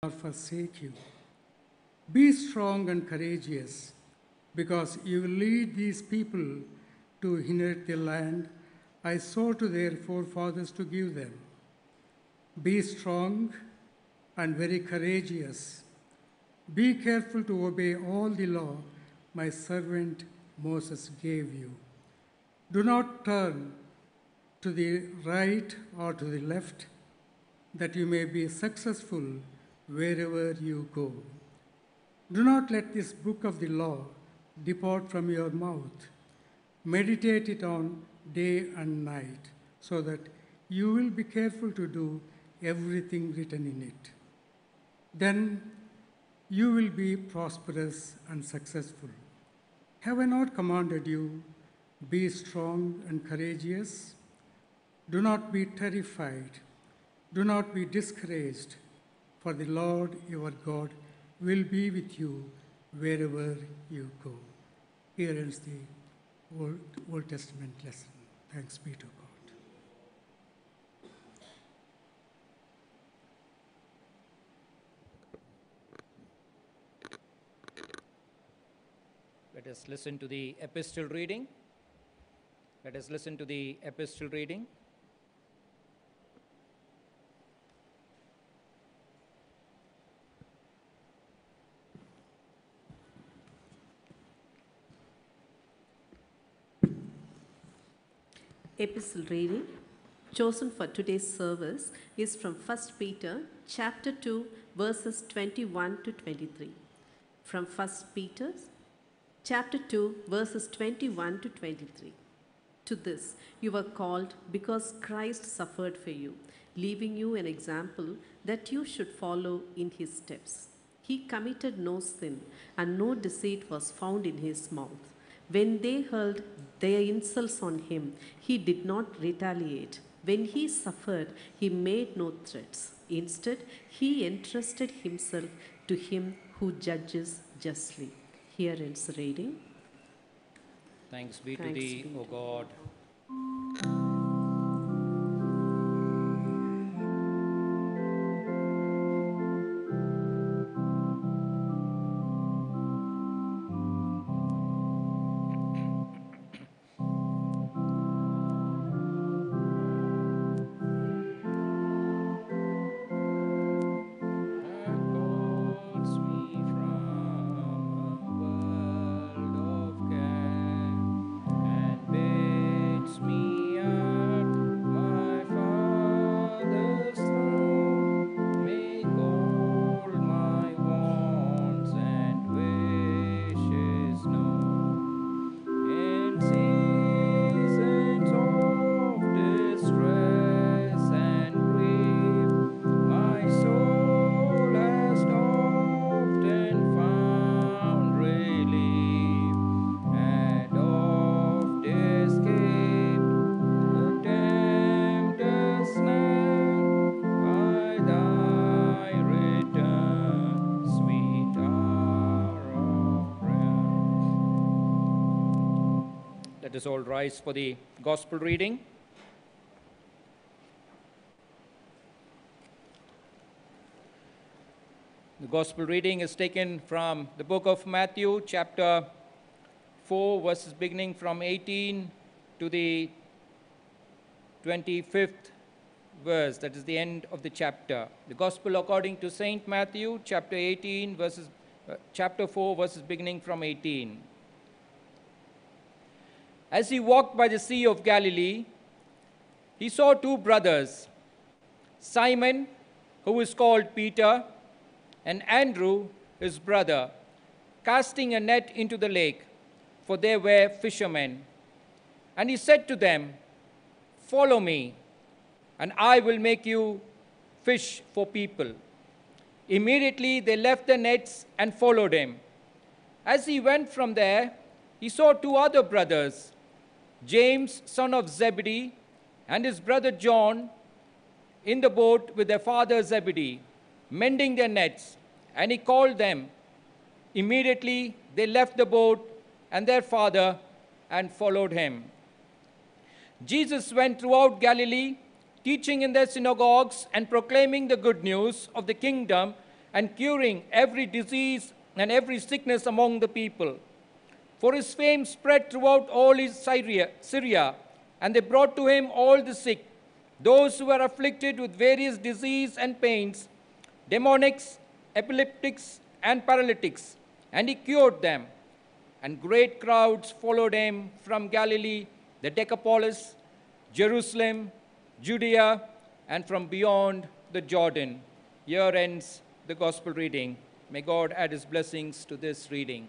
or forsake you. Be strong and courageous, because you will lead these people to inherit the land I swore to their forefathers to give them. Be strong and very courageous. Be careful to obey all the law my servant Moses gave you. Do not turn to the right or to the left, that you may be successful wherever you go. Do not let this book of the law depart from your mouth. Meditate it on day and night, so that you will be careful to do everything written in it. Then you will be prosperous and successful. Have I not commanded you? Be strong and courageous. Do not be terrified. Do not be discouraged, for the Lord your God will be with you wherever you go. Here ends the Old Testament lesson. Thanks be to God. Let us listen to the epistle reading. Let us listen to the epistle reading. Epistle reading chosen for today's service is from 1 Peter chapter 2 verses 21 to 23. From 1 Peter chapter 2 verses 21 to 23. To this you were called because Christ suffered for you, leaving you an example that you should follow in his steps. He committed no sin, and no deceit was found in his mouth. When they hurled their insults on him, he did not retaliate. When he suffered, he made no threats. Instead, he entrusted himself to him who judges justly. Here ends the reading. Thanks be to thee, O God. Let us all rise for the gospel reading. The gospel reading is taken from the book of Matthew, chapter 4, verses beginning from 18 to the 25th verse. That is the end of the chapter. The gospel according to Saint Matthew, chapter 4, verses beginning from 18. As he walked by the Sea of Galilee, he saw two brothers, Simon, who is called Peter, and Andrew, his brother, casting a net into the lake, for they were fishermen. And he said to them, "Follow me, and I will make you fish for people." Immediately they left their nets and followed him. As he went from there, he saw two other brothers, James, son of Zebedee, and his brother John, in the boat with their father Zebedee, mending their nets, and he called them. Immediately they left the boat and their father and followed him. Jesus went throughout Galilee, teaching in their synagogues and proclaiming the good news of the kingdom and curing every disease and every sickness among the people. For his fame spread throughout all Syria, and they brought to him all the sick, those who were afflicted with various diseases and pains, demonics, epileptics, and paralytics, and he cured them. And great crowds followed him from Galilee, the Decapolis, Jerusalem, Judea, and from beyond the Jordan. Here ends the gospel reading. May God add his blessings to this reading.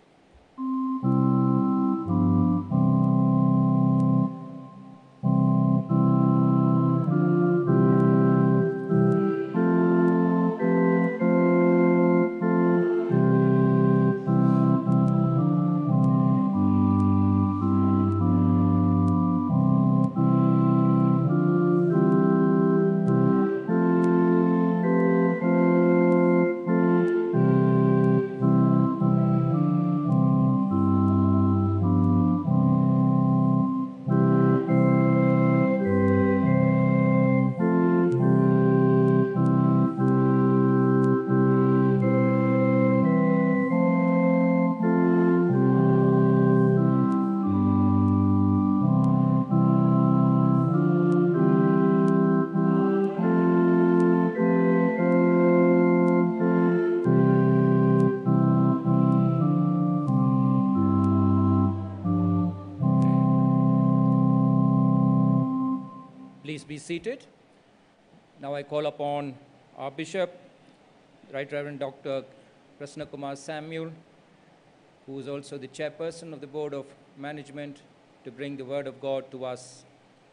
Please be seated. Now I call upon our Bishop, Right Reverend Dr. Krishna Kumar Samuel, who is also the chairperson of the Board of Management, to bring the Word of God to us.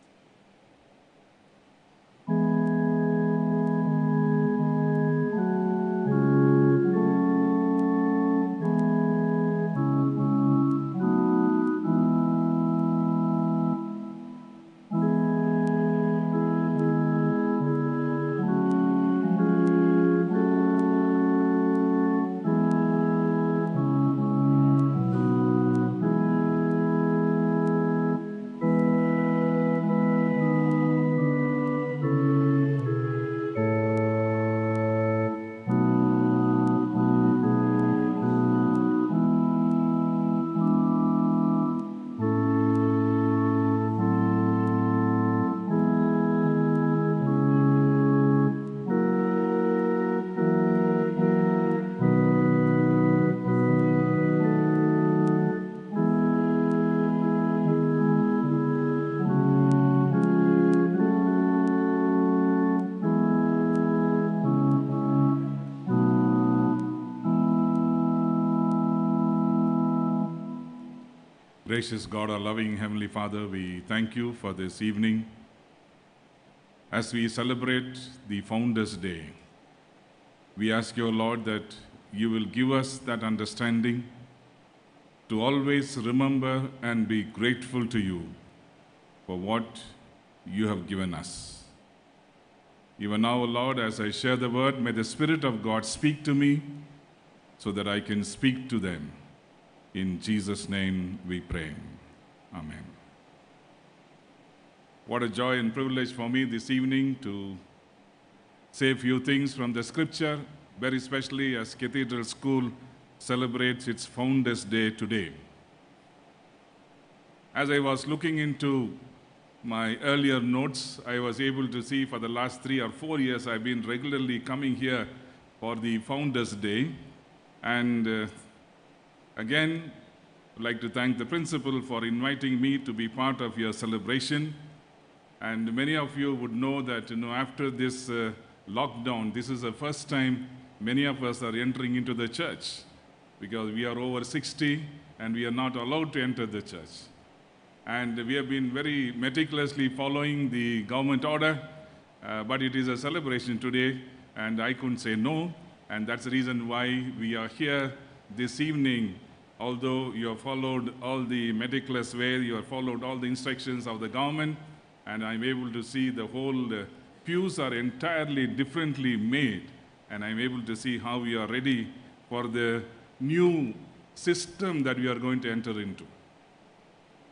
Gracious God, our loving Heavenly Father, we thank you for this evening as we celebrate the Founders' Day. We ask you, Lord, that you will give us that understanding to always remember and be grateful to you for what you have given us. Even now, Lord, as I share the word, may the Spirit of God speak to me so that I can speak to them. In Jesus' name we pray. Amen. What a joy and privilege for me this evening to say a few things from the scripture, very especially as Cathedral School celebrates its Founders' Day today. As I was looking into my earlier notes, I was able to see for the last 3 or 4 years I've been regularly coming here for the Founders' Day. And again, I'd like to thank the principal for inviting me to be part of your celebration. And many of you would know that, after this lockdown, this is the first time many of us are entering into the church, because we are over 60 and we are not allowed to enter the church. And we have been very meticulously following the government order, but it is a celebration today, and I couldn't say no. And that's the reason why we are here this evening. Although you have followed all the meticulous way, you have followed all the instructions of the government, and I'm able to see the whole pews are entirely differently made, and I'm able to see how we are ready for the new system that we are going to enter into.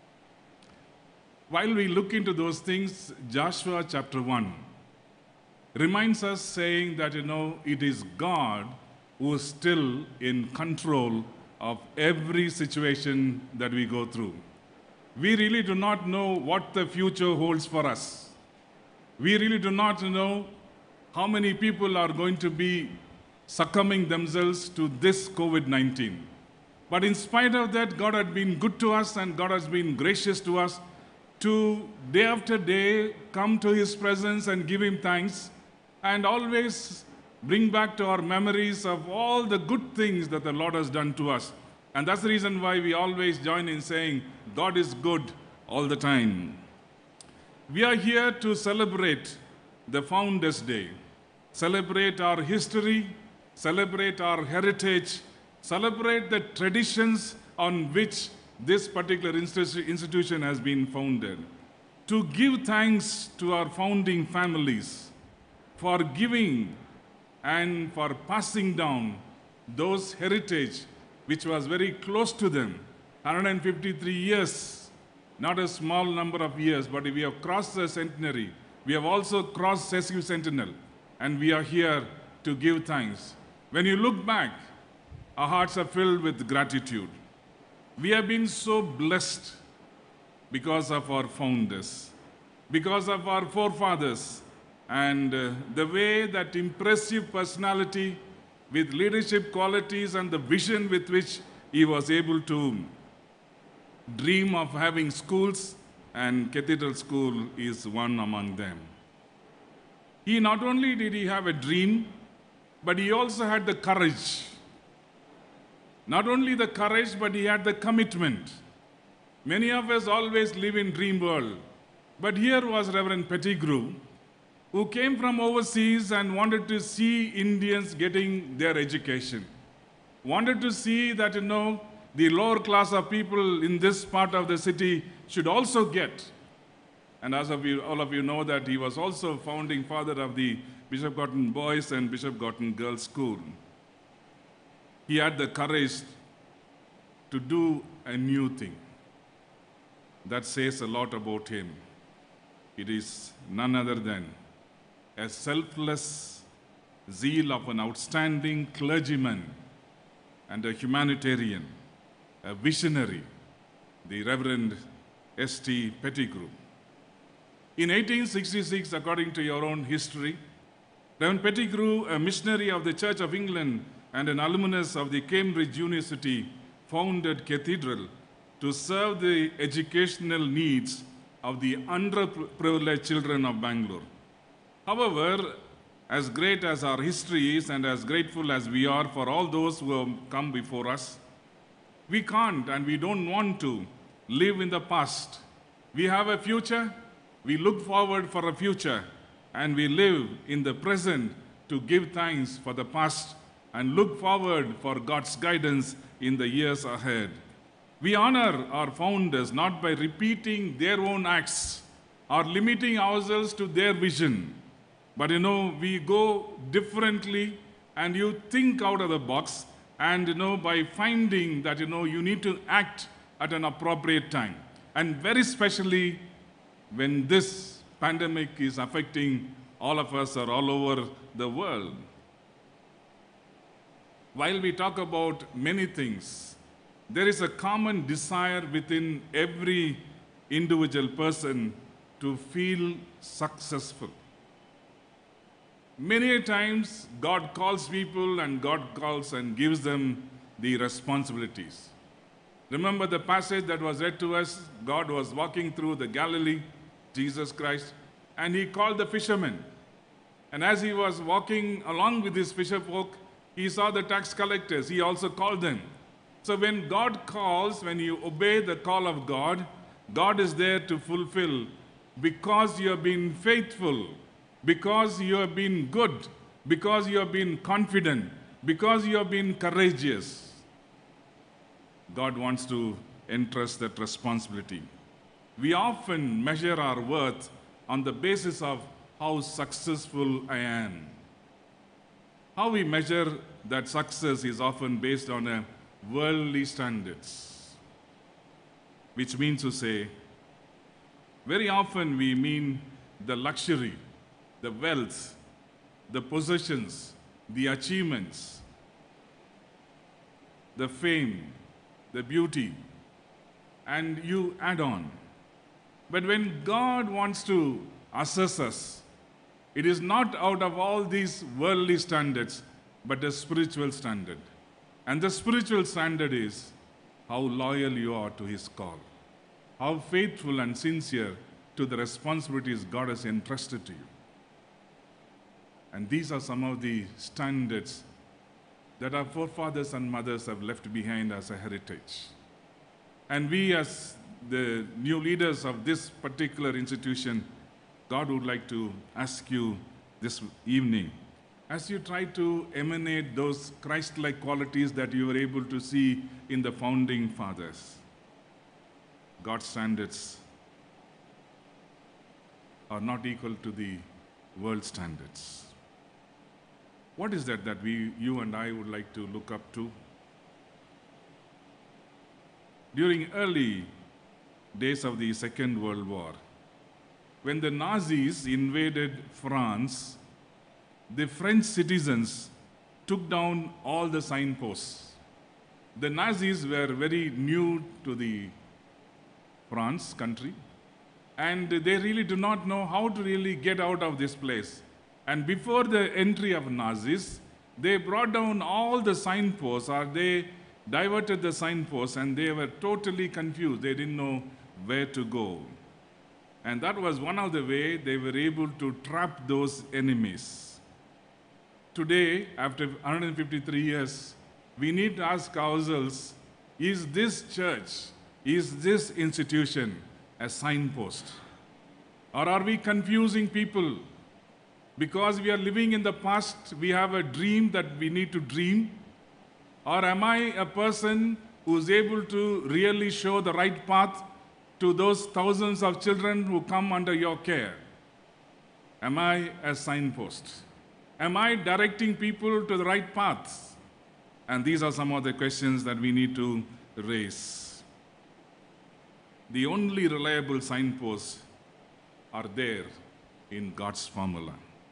While we look into those things, Joshua chapter 1 reminds us saying that, it is God who is still in control of every situation that we go through. We really do not know what the future holds for us. We really do not know how many people are going to be succumbing themselves to this COVID-19. But in spite of that, God had been good to us and God has been gracious to us to day after day come to His presence and give Him thanks and always bring back to our memories of all the good things that the Lord has done to us. And that's the reason why we always join in saying, God is good all the time. We are here to celebrate the Founders' Day, celebrate our history, celebrate our heritage, celebrate the traditions on which this particular institution has been founded, to give thanks to our founding families for giving and for passing down those heritage which was very close to them. 153 years, not a small number of years, but we have crossed the centenary. We have also crossed sesquicentennial, and we are here to give thanks. When you look back, our hearts are filled with gratitude. We have been so blessed because of our founders, because of our forefathers, and the way that impressive personality with leadership qualities and the vision with which he was able to dream of having schools, and Cathedral School is one among them. He not only did he have a dream, but he also had the courage. Not only the courage, but he had the commitment. Many of us always live in dream world, but here was Reverend Pettigrew, who came from overseas and wanted to see Indians getting their education. Wanted to see that, the lower class of people in this part of the city should also get. And as all of you know that he was also founding father of the Bishop Gorton Boys and Bishop Gorton Girls School. He had the courage to do a new thing. That says a lot about him. It is none other than a selfless zeal of an outstanding clergyman and a humanitarian, a visionary, the Reverend S.T. Pettigrew. In 1866, according to your own history, Reverend Pettigrew, a missionary of the Church of England and an alumnus of the Cambridge University, founded Cathedral to serve the educational needs of the underprivileged children of Bangalore. However, as great as our history is and as grateful as we are for all those who have come before us, we can't and we don't want to live in the past. We have a future, we look forward for a future, and we live in the present to give thanks for the past and look forward for God's guidance in the years ahead. We honor our founders not by repeating their own acts or limiting ourselves to their vision, but we go differently and you think out of the box and by finding that you need to act at an appropriate time. And very especially when this pandemic is affecting all of us or all over the world. While we talk about many things, there is a common desire within every individual person to feel successful. Many times, God calls people and God calls and gives them the responsibilities. Remember the passage that was read to us? God was walking through the Galilee, Jesus Christ, and he called the fishermen. And as he was walking along with his fisherfolk, he saw the tax collectors. He also called them. So when God calls, when you obey the call of God, God is there to fulfill because you have been faithful, because you have been good, because you have been confident, because you have been courageous. God wants to entrust that responsibility. We often measure our worth on the basis of how successful I am. How we measure that success is often based on a worldly standards, which means to say, very often we mean the luxury, the wealth, the possessions, the achievements, the fame, the beauty, and you add on. But when God wants to assess us, it is not out of all these worldly standards, but a spiritual standard. And the spiritual standard is how loyal you are to His call, how faithful and sincere to the responsibilities God has entrusted to you. And these are some of the standards that our forefathers and mothers have left behind as a heritage. And we, as the new leaders of this particular institution, God would like to ask you this evening, as you try to emanate those Christ-like qualities that you were able to see in the founding fathers, God's standards are not equal to the world standards. What is that you and I would like to look up to? During early days of the Second World War, when the Nazis invaded France, the French citizens took down all the signposts. The Nazis were very new to the France country, and they really do not know how to really get out of this place. And before the entry of Nazis, they brought down all the signposts, or they diverted the signposts, and they were totally confused. They didn't know where to go. And that was one of the ways they were able to trap those enemies. Today, after 153 years, we need to ask ourselves, is this church, is this institution a signpost? Or are we confusing people? Because we are living in the past, we have a dream that we need to dream? Or am I a person who is able to really show the right path to those thousands of children who come under your care? Am I a signpost? Am I directing people to the right paths? And these are some of the questions that we need to raise. The only reliable signposts are there in God's formula.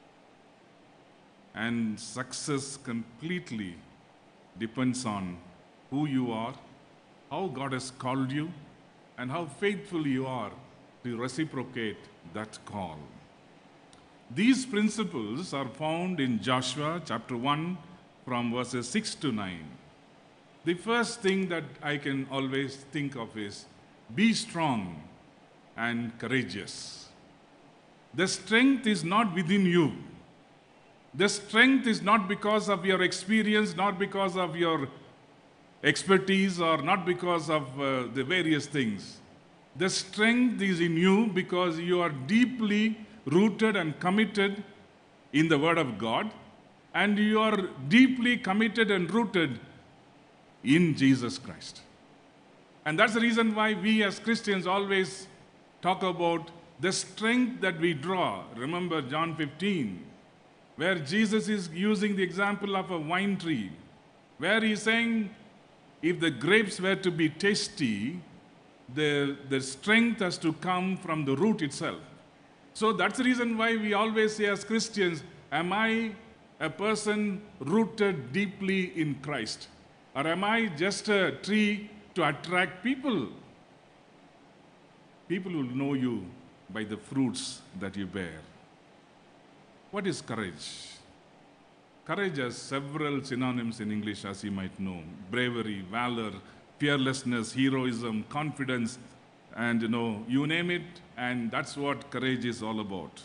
And success completely depends on who you are, how God has called you, and how faithful you are to reciprocate that call. These principles are found in Joshua chapter 1 from verses 6 to 9. The first thing that I can always think of is, be strong and courageous. The strength is not within you. The strength is not because of your experience, not because of your expertise, or not because of the various things. The strength is in you because you are deeply rooted and committed in the Word of God, and you are deeply committed and rooted in Jesus Christ. And that's the reason why we as Christians always talk about the strength that we draw. Remember John 15, where Jesus is using the example of a wine tree, where he's saying, if the grapes were to be tasty, the strength has to come from the root itself. So that's the reason why we always say as Christians, am I a person rooted deeply in Christ? Or am I just a tree to attract people? People will know you by the fruits that you bear. What is courage? Courage has several synonyms in English, as you might know. Bravery, valor, fearlessness, heroism, confidence, and you name it, and that's what courage is all about.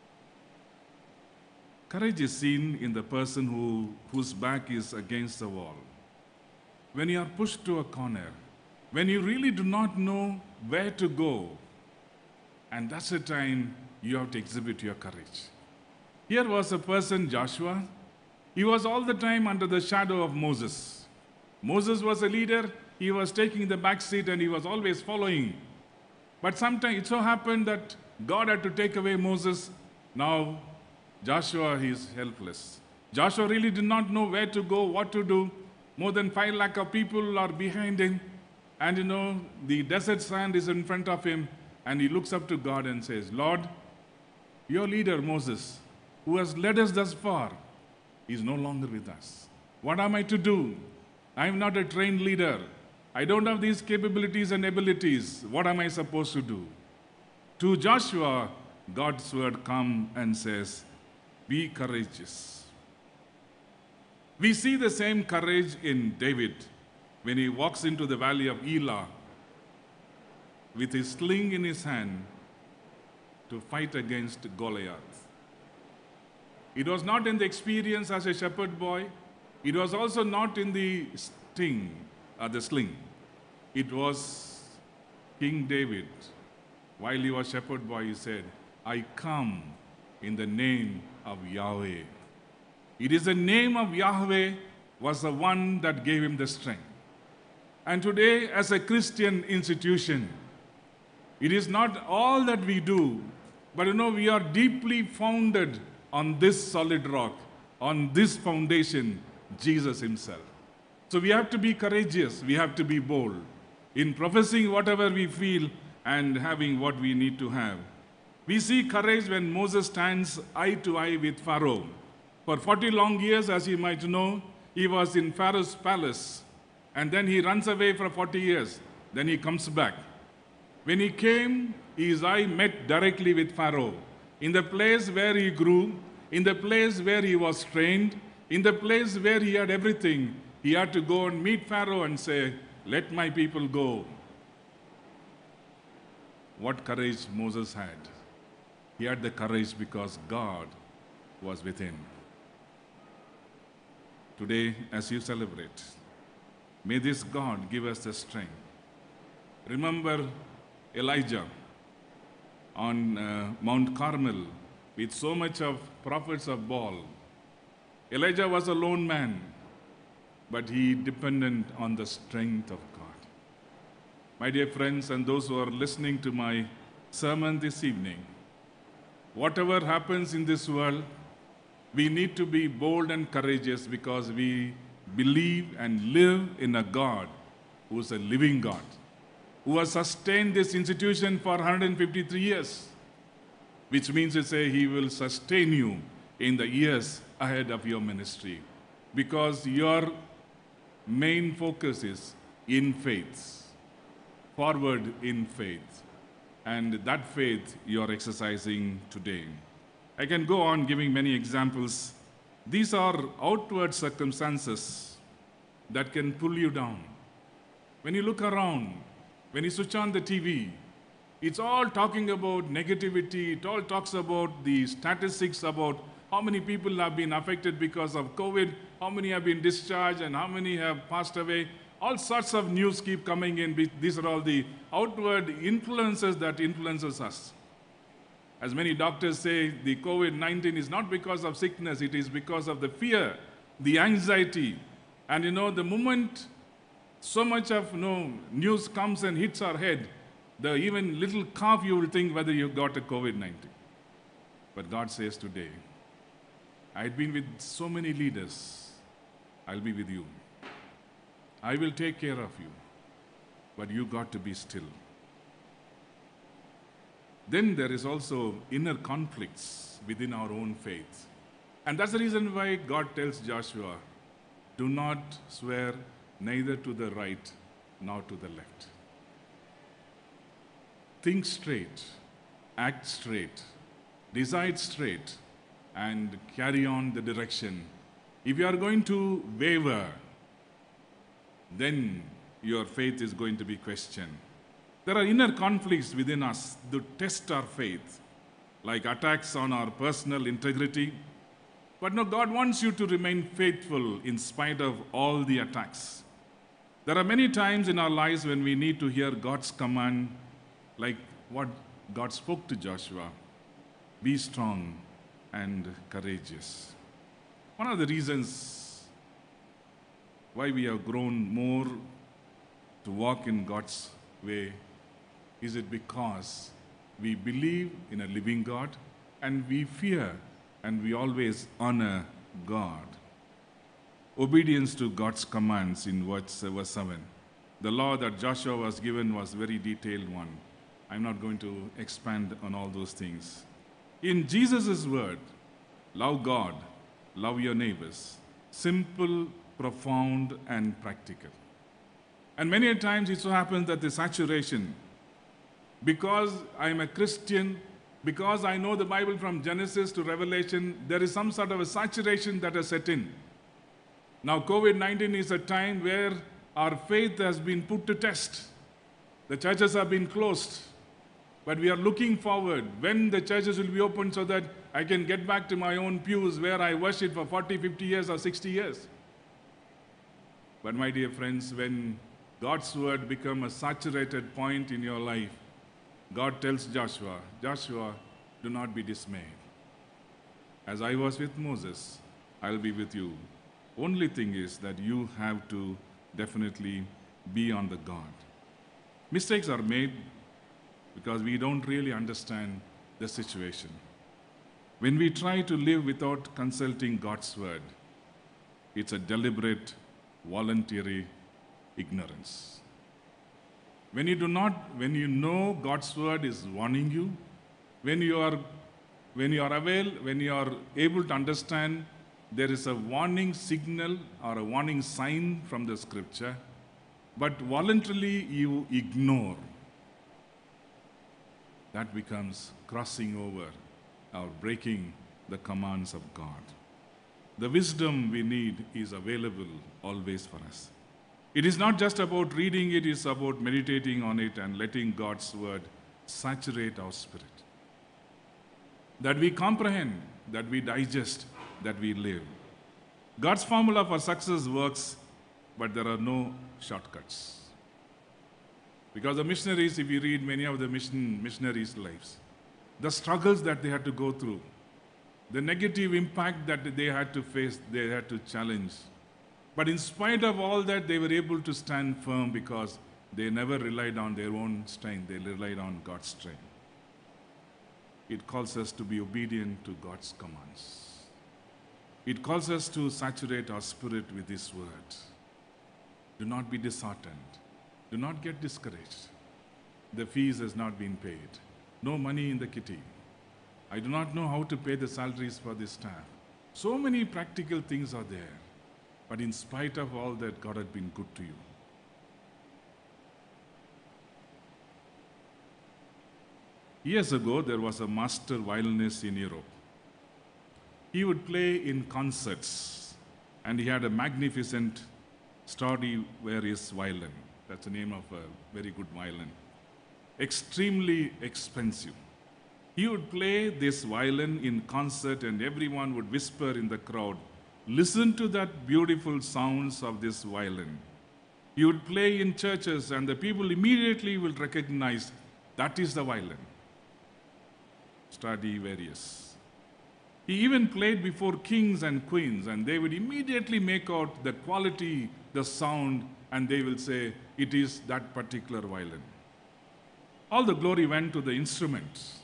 Courage is seen in the person whose back is against the wall. When you are pushed to a corner, when you really do not know where to go, and that's the time you have to exhibit your courage. Here was a person, Joshua. He was all the time under the shadow of Moses. Moses was a leader. He was taking the back seat and he was always following. But sometimes it so happened that God had to take away Moses. Now Joshua is helpless. Joshua really did not know where to go, what to do. More than 5 lakh of people are behind him. And the desert sand is in front of him. And he looks up to God and says, Lord, your leader Moses, who has led us thus far, is no longer with us. What am I to do? I am not a trained leader. I don't have these capabilities and abilities. What am I supposed to do? To Joshua, God's word comes and says, be courageous. We see the same courage in David when he walks into the valley of Elah with his sling in his hand to fight against Goliath. It was not in the experience as a shepherd boy. It was also not in the sling. It was King David. While he was shepherd boy, he said, I come in the name of Yahweh. It is the name of Yahweh was the one that gave him the strength. And today, as a Christian institution, it is not all that we do, but we are deeply founded on this solid rock, on this foundation, Jesus himself. So we have to be courageous, we have to be bold in professing whatever we feel and having what we need to have. We see courage when Moses stands eye to eye with Pharaoh. For 40 long years, as you might know, he was in Pharaoh's palace. And then he runs away for 40 years. Then he comes back. When he came, his eye met directly with Pharaoh. In the place where he grew, in the place where he was trained, in the place where he had everything, he had to go and meet Pharaoh and say, let my people go. What courage Moses had. He had the courage because God was with him. Today, as you celebrate, may this God give us the strength. Remember Elijah on Mount Carmel with so much of prophets of Baal. Elijah was a lone man, but he depended on the strength of God. My dear friends and those who are listening to my sermon this evening, whatever happens in this world, we need to be bold and courageous because we believe and live in a God who is a living God, who has sustained this institution for 153 years, which means to say he will sustain you in the years ahead of your ministry because your main focus is in faith, forward in faith, and that faith you are exercising today. I can go on giving many examples. These are outward circumstances that can pull you down. When you look around, when you switch on the TV, it's all talking about negativity. It all talks about the statistics about how many people have been affected because of COVID, how many have been discharged, and how many have passed away. All sorts of news keep coming in. These are all the outward influences that influences us. As many doctors say, the COVID-19 is not because of sickness, it is because of the fear, the anxiety. And the moment so much of news comes and hits our head, the even little cough you will think whether you got a COVID-19. But God says today, I've been with so many leaders, I'll be with you. I will take care of you, but you got to be still. Then there is also inner conflicts within our own faith. And that's the reason why God tells Joshua, do not swear neither to the right nor to the left. Think straight, act straight, decide straight, and carry on the direction. If you are going to waver, then your faith is going to be questioned. There are inner conflicts within us to test our faith, like attacks on our personal integrity. But no, God wants you to remain faithful in spite of all the attacks. There are many times in our lives when we need to hear God's command, like what God spoke to Joshua, be strong and courageous. One of the reasons why we have grown more to walk in God's way is it because we believe in a living God and we fear and we always honor God. Obedience to God's commands in verse 7. The law that Joshua was given was a very detailed one. I'm not going to expand on all those things. In Jesus' word, Love God, love your neighbors. Simple, profound, and practical. And many a times it so happens that the saturation, because I'm a Christian, because I know the Bible from Genesis to Revelation, there is some sort of a saturation that has set in. Now, COVID-19 is a time where our faith has been put to test. The churches have been closed. But we are looking forward when the churches will be open so that I can get back to my own pews where I worshiped for 40, 50 years or 60 years. But my dear friends, when God's word becomes a saturated point in your life, God tells Joshua, Joshua, do not be dismayed. As I was with Moses, I'll be with you. Only thing is that you have to definitely be on the guard. Mistakes are made because we don't really understand the situation. When we try to live without consulting God's word, it's a deliberate, voluntary ignorance. When you know God's word is warning you, when you are able to understand there is a warning signal or a warning sign from the scripture, but voluntarily you ignore, that becomes crossing over or breaking the commands of God. The wisdom we need is available always for us. It is not just about reading it is about meditating on it and letting God's word saturate our spirit. That we comprehend, that we digest, that we live. God's formula for success works, but there are no shortcuts. Because the missionaries, if you read many of the missionaries' lives, the struggles that they had to go through, the negative impact that they had to face, they had to challenge. But in spite of all that, they were able to stand firm because they never relied on their own strength. They relied on God's strength. It calls us to be obedient to God's commands. It calls us to saturate our spirit with His word. Do not be disheartened. Do not get discouraged. The fees has not been paid. No money in the kitty. I do not know how to pay the salaries for this staff. So many practical things are there. But in spite of all that, God has been good to you. Years ago, there was a master violinist in Europe. He would play in concerts, and he had a magnificent Stradivarius violin. That's the name of a very good violin. Extremely expensive. He would play this violin in concert, and everyone would whisper in the crowd, listen to that beautiful sounds of this violin. He would play in churches, and the people immediately will recognize that is the violin. Stradivarius. He even played before kings and queens, and they would immediately make out the quality, the sound, and they will say, it is that particular violin. All the glory went to the instruments.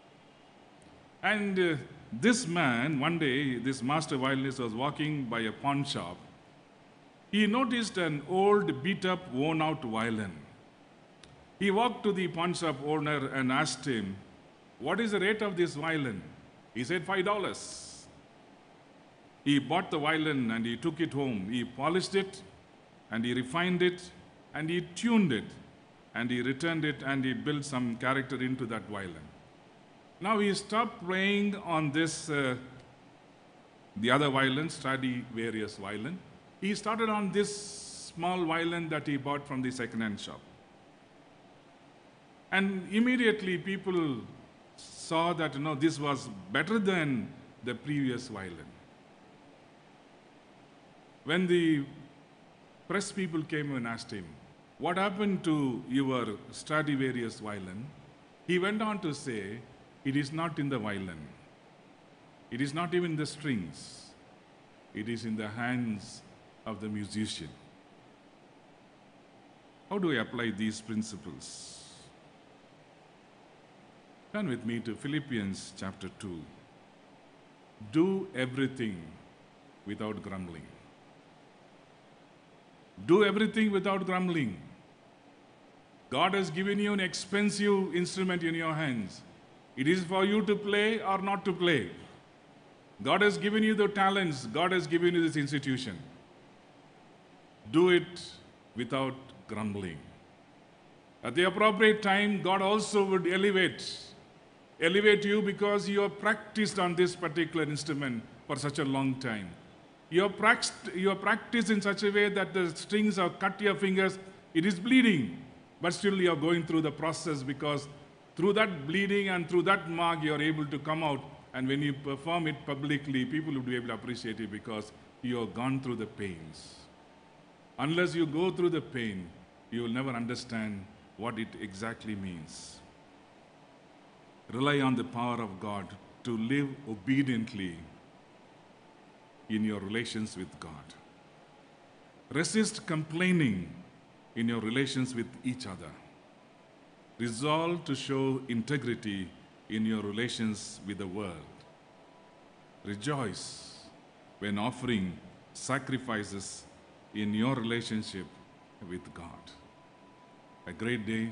And this man, one day, this master violinist was walking by a pawn shop. He noticed an old, beat-up, worn-out violin. He walked to the pawn shop owner and asked him, what is the rate of this violin? He said, $5. He bought the violin and he took it home. He polished it and he refined it and he tuned it and he returned it and he built some character into that violin. Now he stopped playing on this, the other violin, Stradivarius violin. He started on this small violin that he bought from the second-hand shop. And immediately people saw that, this was better than the previous violin. When the press people came and asked him, what happened to your Stradivarius violin? He went on to say, it is not in the violin. It is not even the strings. It is in the hands of the musician. How do I apply these principles? Turn with me to Philippians chapter 2. Do everything without grumbling. Do everything without grumbling. God has given you an expensive instrument in your hands. It is for you to play or not to play. God has given you the talents. God has given you this institution. Do it without grumbling. At the appropriate time, God also would elevate you because you have practiced on this particular instrument for such a long time. You have practiced in such a way that the strings have cut your fingers. It is bleeding, but still you are going through the process, because through that bleeding and through that mark you are able to come out, and when you perform it publicly, people will be able to appreciate it because you have gone through the pains. Unless you go through the pain, you will never understand what it exactly means. Rely on the power of God to live obediently in your relations with God. Resist complaining in your relations with each other. Resolve to show integrity in your relations with the world. Rejoice when offering sacrifices in your relationship with God. A great day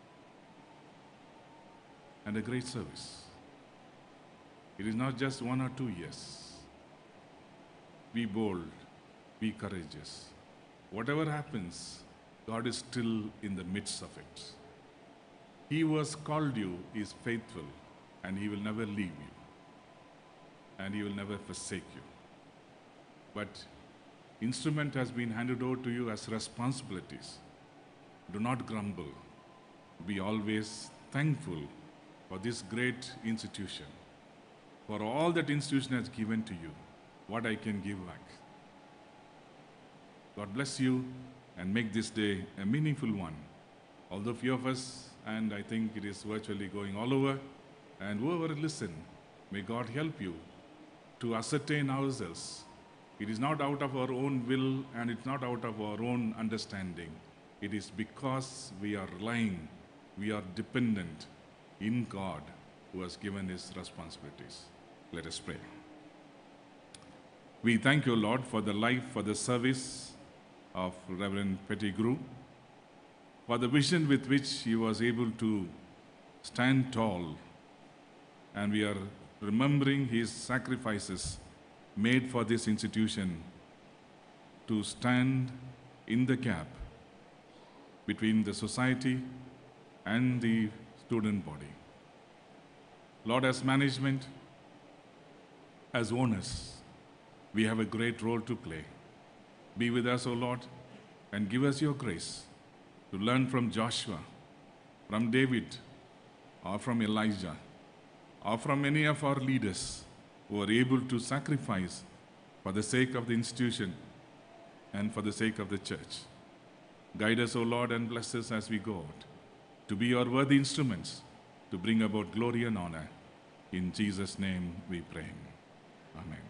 and a great service. It is not just 1 or 2 years. Be bold, be courageous. Whatever happens, God is still in the midst of it. He who has called you is faithful, and He will never leave you, and He will never forsake you. But instrument has been handed over to you as responsibilities. Do not grumble. Be always thankful for this great institution, for all that institution has given to you, what I can give back. God bless you and make this day a meaningful one. Although few of us, and I think it is virtually going all over, and whoever listen, may God help you to ascertain ourselves. It is not out of our own will, and it's not out of our own understanding. It is because we are relying, we are dependent in God who has given His responsibilities. Let us pray. We thank you, Lord, for the life, for the service of Reverend Pettigrew, for the vision with which he was able to stand tall. And we are remembering his sacrifices made for this institution to stand in the gap between the society and the student body. Lord, as management, as owners, we have a great role to play. Be with us, O Lord, and give us your grace to learn from Joshua, from David, or from Elijah, or from any of our leaders who are able to sacrifice for the sake of the institution and for the sake of the church. Guide us, O Lord, and bless us as we go out, to be your worthy instruments, to bring about glory and honor. In Jesus' name we pray. Amen.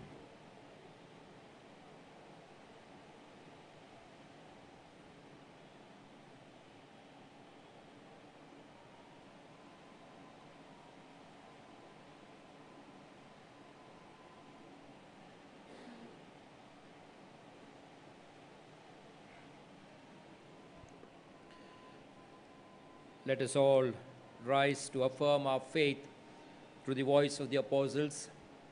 Let us all rise to affirm our faith through the voice of the apostles.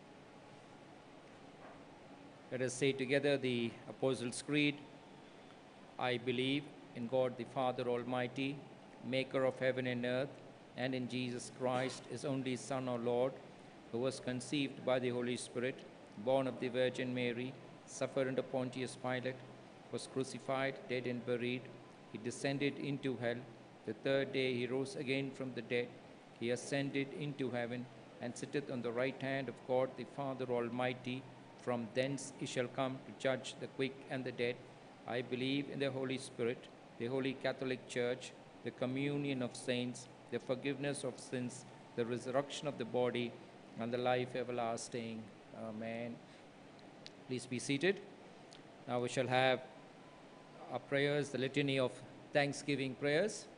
Let us say together the Apostles' Creed. I believe in God the Father Almighty, maker of heaven and earth, and in Jesus Christ, His only Son, our Lord, who was conceived by the Holy Spirit, born of the Virgin Mary, suffered under Pontius Pilate, was crucified, dead and buried. He descended into hell. The third day He rose again from the dead. He ascended into heaven and sitteth on the right hand of God the Father Almighty. From thence He shall come to judge the quick and the dead. I believe in the Holy Spirit, the Holy Catholic Church, the communion of saints, the forgiveness of sins, the resurrection of the body, and the life everlasting. Amen. Please be seated. Now we shall have our prayers, the litany of thanksgiving prayers.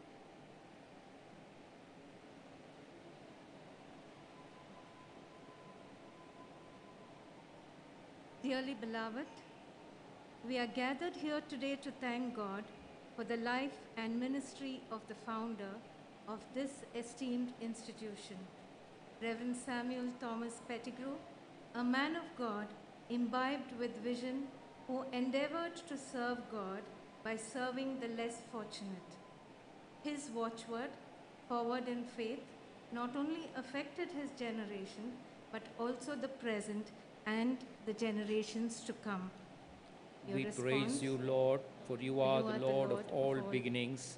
Dearly beloved, we are gathered here today to thank God for the life and ministry of the founder of this esteemed institution, Reverend Samuel Thomas Pettigrew, a man of God, imbibed with vision, who endeavored to serve God by serving the less fortunate. His watchword, forward in faith, not only affected his generation, but also the present and the generations to come. Your We response? praise you, Lord, for you are the Lord of all beginnings.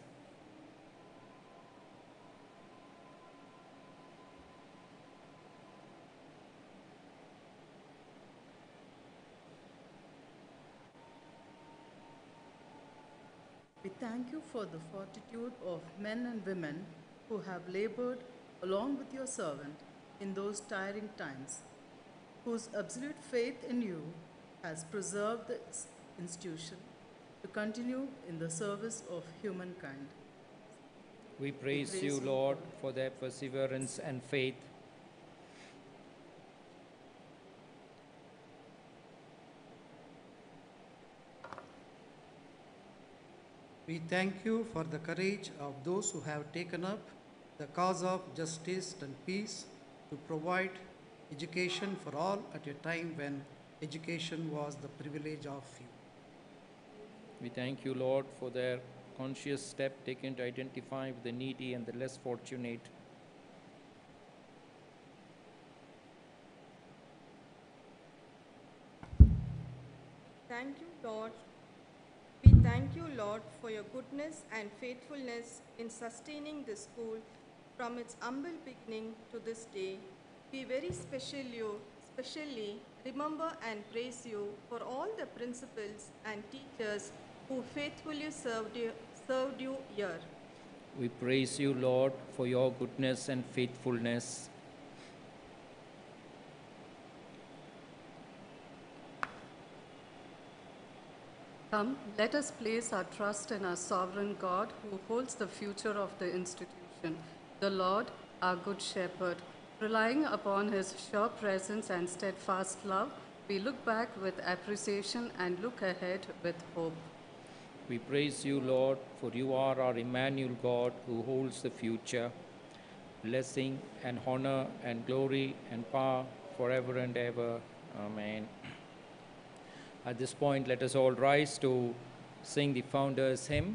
We thank you for the fortitude of men and women who have labored along with your servant in those tiring times, whose absolute faith in you has preserved this institution to continue in the service of humankind. We praise you, Lord, for their perseverance and faith. We thank you for the courage of those who have taken up the cause of justice and peace to provide education for all at a time when education was the privilege of few. We thank you, Lord, for their conscious step taken to identify with the needy and the less fortunate. Thank you, Lord. We thank you, Lord, for your goodness and faithfulness in sustaining this school from its humble beginning to this day. We very specially remember and praise you for all the principals and teachers who faithfully served you here. We praise you, Lord, for your goodness and faithfulness. Come, let us place our trust in our sovereign God who holds the future of the institution, the Lord, our good shepherd. Relying upon his sure presence and steadfast love, we look back with appreciation and look ahead with hope. We praise you, Lord, for you are our Emmanuel God who holds the future. Blessing and honor and glory and power forever and ever. Amen. At this point, let us all rise to sing the Founders' Hymn.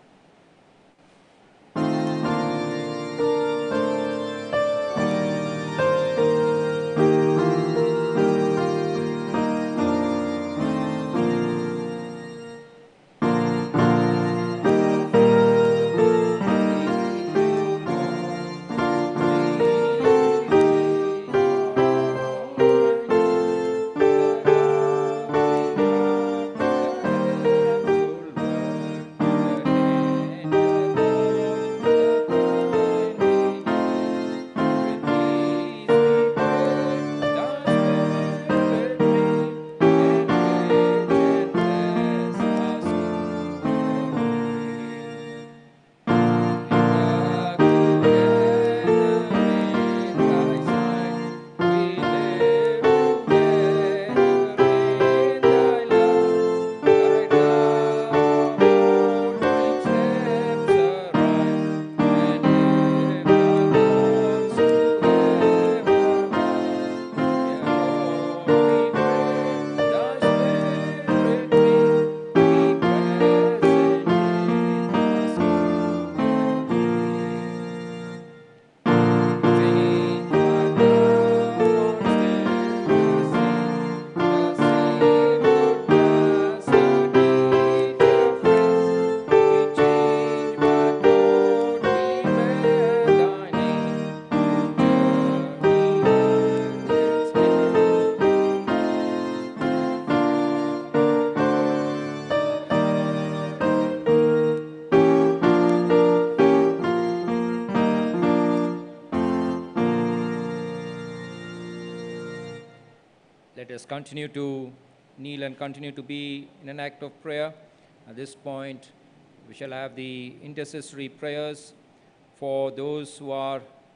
Let us continue to kneel and continue to be in an act of prayer. At this point, we shall have the intercessory prayers for those who are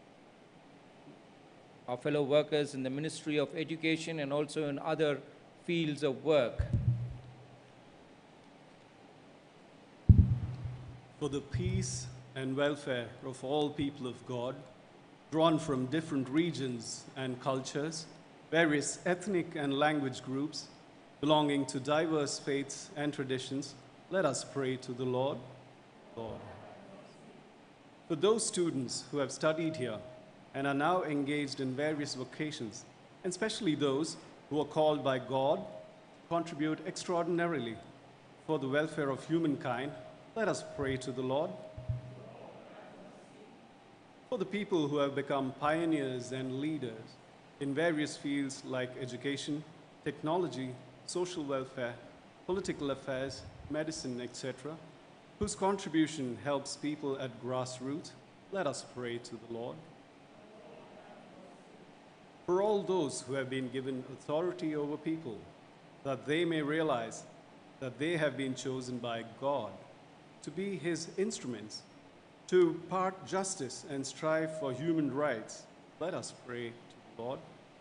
our fellow workers in the Ministry of Education and also in other fields of work. For the peace and welfare of all people of God, drawn from different regions and cultures, various ethnic and language groups belonging to diverse faiths and traditions, let us pray to the Lord. Lord. For those students who have studied here and are now engaged in various vocations, and especially those who are called by God to contribute extraordinarily for the welfare of humankind, let us pray to the Lord. For the people who have become pioneers and leaders in various fields like education, technology, social welfare, political affairs, medicine, etc., whose contribution helps people at grassroots, let us pray to the Lord. For all those who have been given authority over people, that they may realize that they have been chosen by God to be his instruments, to part justice and strive for human rights, let us pray to the Lord.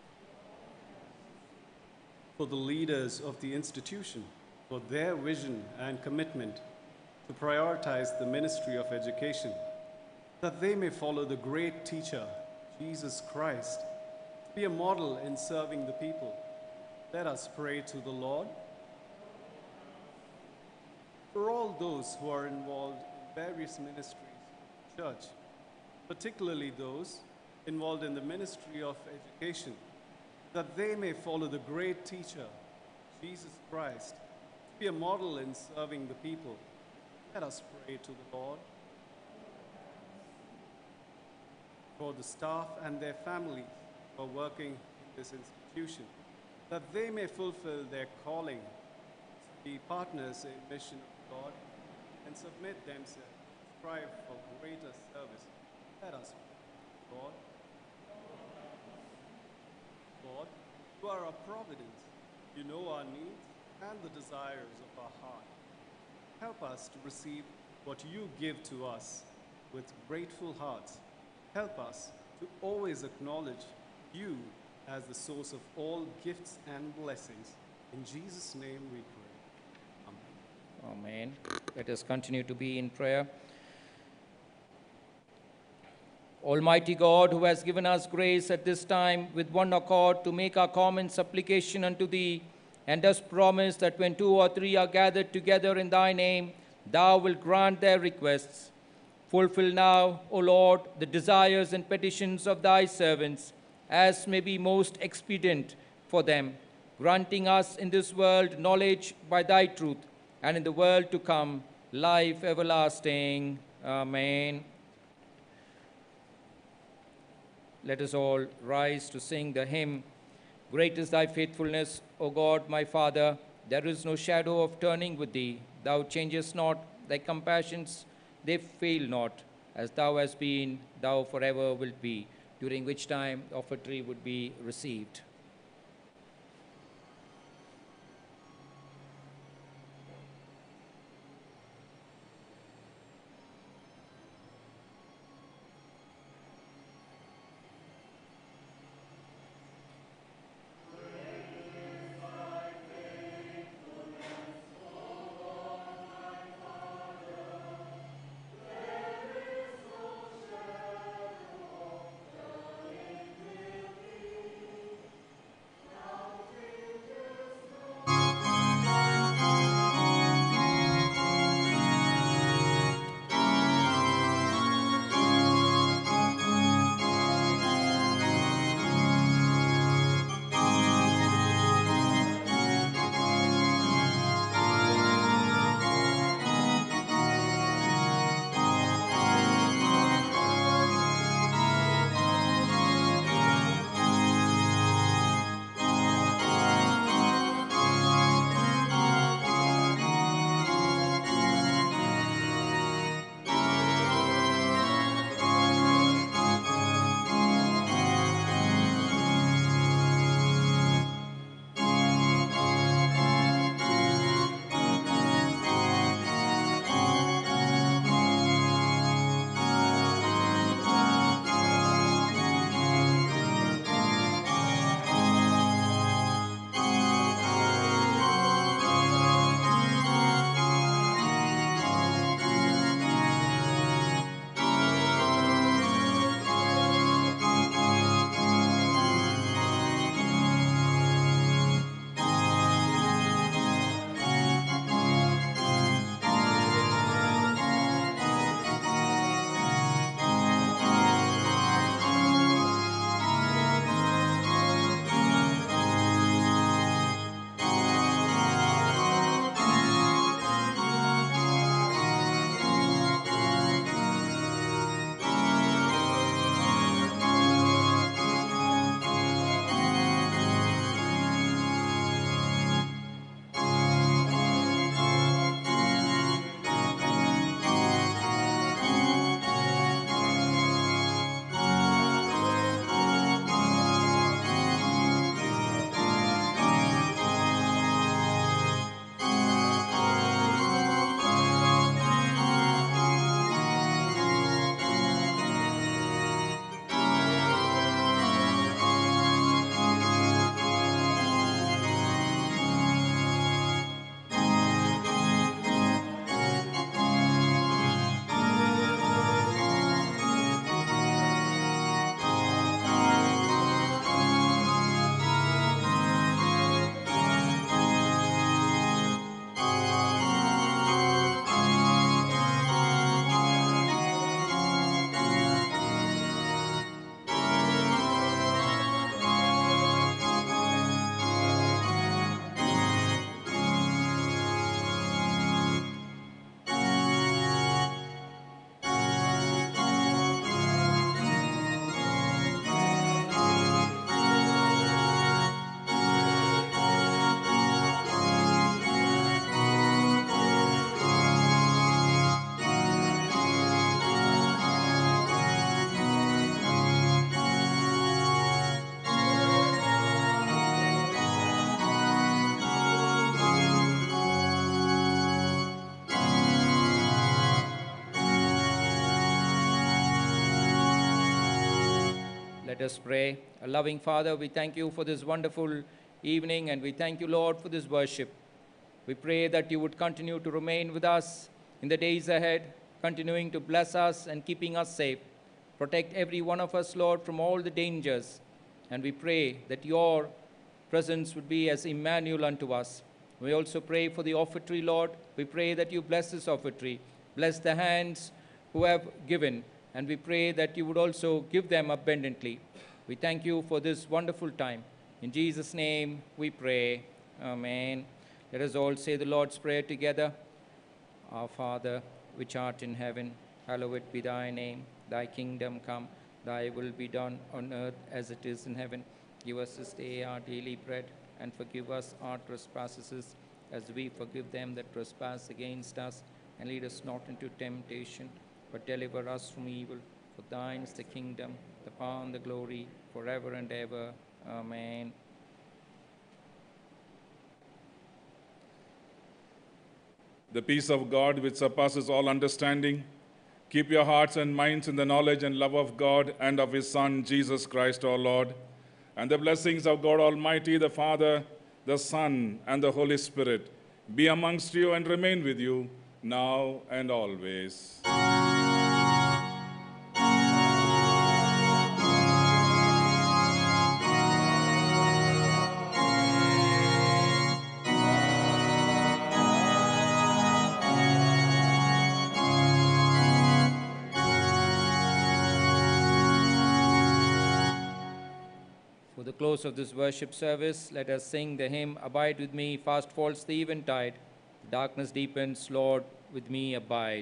For the leaders of the institution, for their vision and commitment to prioritize the ministry of education, that they may follow the great teacher, Jesus Christ, to be a model in serving the people, let us pray to the Lord. For all those who are involved in various ministries in the church, particularly those involved in the ministry of education, that they may follow the great teacher, Jesus Christ, to be a model in serving the people, let us pray to the Lord. For the staff and their families who are working in this institution, that they may fulfill their calling to be partners in mission of God and submit themselves, strive for greater service. Let us pray, Lord. Lord, you are our providence. You know our needs and the desires of our heart. Help us to receive what you give to us with grateful hearts. Help us to always acknowledge you as the source of all gifts and blessings. In Jesus' name we pray. Amen. Amen. Let us continue to be in prayer. Almighty God, who has given us grace at this time with one accord to make our common supplication unto thee, and dost promise that when 2 or 3 are gathered together in thy name, thou wilt grant their requests. Fulfill now, O Lord, the desires and petitions of thy servants, as may be most expedient for them, granting us in this world knowledge by thy truth, and in the world to come, life everlasting. Amen. Let us all rise to sing the hymn, Great is thy faithfulness, O God, my Father. There is no shadow of turning with thee. Thou changest not, thy compassions, they fail not. As thou hast been, thou forever wilt be, during which time the offertory would be received. Let us pray. A loving Father, we thank you for this wonderful evening, and we thank you, Lord, for this worship. We pray that you would continue to remain with us in the days ahead, continuing to bless us and keeping us safe. Protect every one of us, Lord, from all the dangers. And we pray that your presence would be as Emmanuel unto us. We also pray for the offertory, Lord. We pray that you bless this offertory. Bless the hands who have given. And we pray that you would also give them abundantly. We thank you for this wonderful time. In Jesus' name we pray. Amen. Let us all say the Lord's Prayer together. Our Father, which art in heaven, hallowed be thy name. Thy kingdom come, thy will be done on earth as it is in heaven. Give us this day our daily bread, and forgive us our trespasses, as we forgive them that trespass against us. And lead us not into temptation, but deliver us from evil. For thine is the kingdom, the power, and the glory, forever and ever. Amen. The peace of God, which surpasses all understanding, keep your hearts and minds in the knowledge and love of God and of his Son, Jesus Christ our Lord. And the blessings of God Almighty, the Father, the Son, and the Holy Spirit be amongst you and remain with you now and always. For the close of this worship service, let us sing the hymn, Abide with me, fast falls the eventide. The darkness deepens, Lord, with me abide.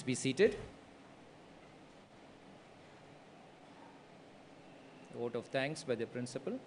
be seated. Vote of thanks by the principal.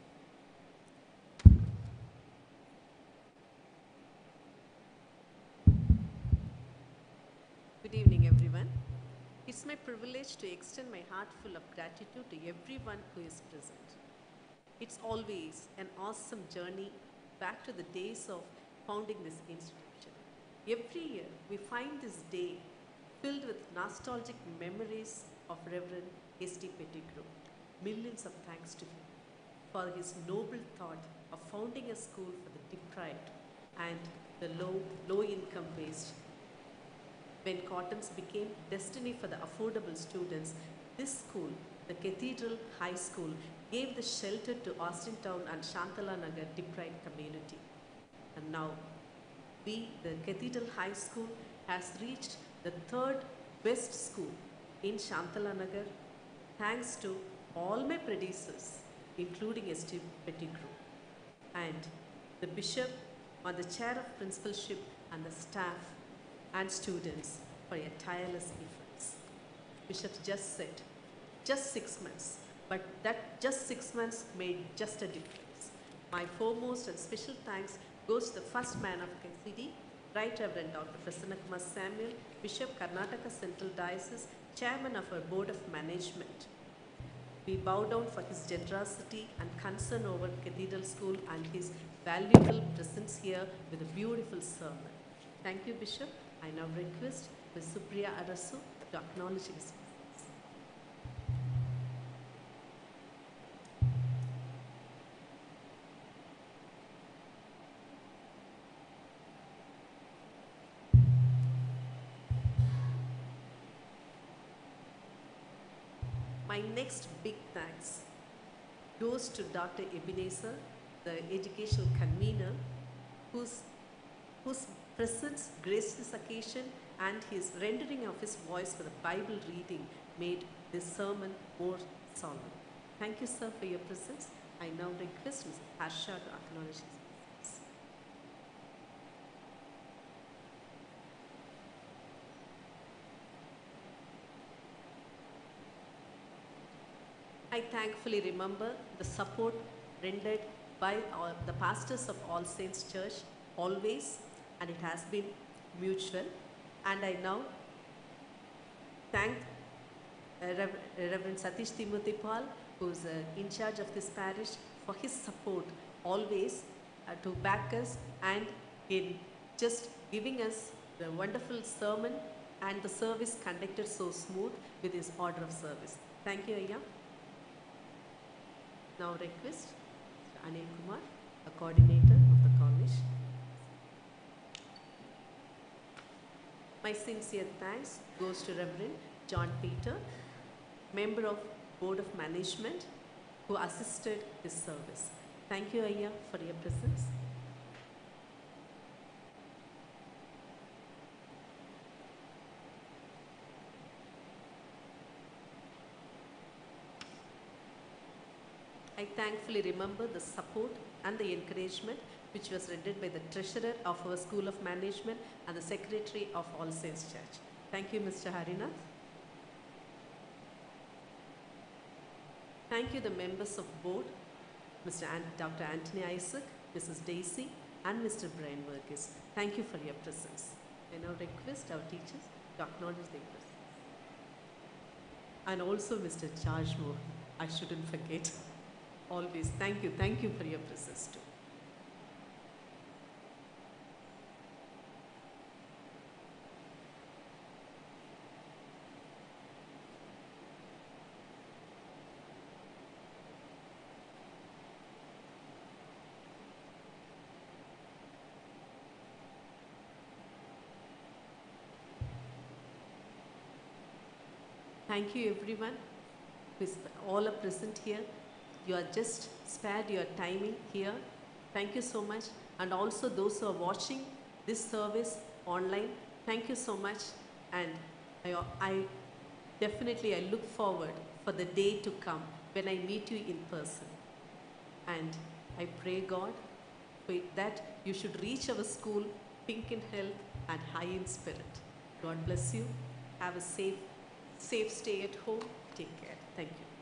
Good evening, everyone. It's my privilege to extend my heart full of gratitude to everyone who is present. It's always an awesome journey back to the days of founding this institution. Every year, we find this day filled with nostalgic memories of Reverend S.T. Pettigrew. Millions of thanks to him for his noble thought of founding a school for the deprived and the low income based. When cottons became destiny for the affordable students, this school, the Cathedral High School, gave the shelter to Austintown and Shantala Nagar deprived community. And now, the Cathedral High School has reached the third best school in Shantala Nagar, thanks to all my predecessors, including S.T. Pettigrew, and the bishop on the chair of principalship and the staff and students for your tireless efforts. Bishop just said, just 6 months, but that just 6 months made just a difference. My foremost and special thanks goes to the first man of KCD, Right Reverend Dr. Prasanna Kumar Samuel, Bishop Karnataka Central Diocese, Chairman of our Board of Management. We bow down for his generosity and concern over Cathedral School and his valuable presence here with a beautiful sermon. Thank you, Bishop. I now request Ms. Supriya Arasu to acknowledge his presence. My next big thanks goes to Dr. Ebenezer, the educational convener, whose presence graced this occasion, and his rendering of his voice for the Bible reading made this sermon more solemn. Thank you, sir, for your presence. I now request Ms. Harsha to acknowledge his presence. I thankfully remember the support rendered by the pastors of All Saints Church always, and it has been mutual. And I now thank Reverend Satish Timothy Paul, who is in charge of this parish, for his support always to back us and in just giving us the wonderful sermon and the service conducted so smooth with his order of service. Thank you, Ayya. Now request Mr. Anil Kumar, a coordinator of the college. My sincere thanks goes to Reverend John Peter, member of Board of Management, who assisted this service. Thank you, Ayya, for your presence. I thankfully remember the support and the encouragement which was rendered by the treasurer of our School of Management and the secretary of All Saints Church. Thank you, Mr. Harinath. Thank you, the members of board, Dr. Anthony Isaac, Mrs. Daisy, and Mr. Brian Burgess. Thank you for your presence. I now request our teachers to acknowledge their presence. And also Mr. George Mohan, I shouldn't forget. Always, thank you for your presence too. Thank you everyone who is all are present here. You are just spared your timing here. Thank you so much. And also those who are watching this service online, thank you so much. And I definitely look forward for the day to come when I meet you in person. And I pray God that you should reach our school pink in health and high in spirit. God bless you. Have a safe stay at home. Take care. Thank you.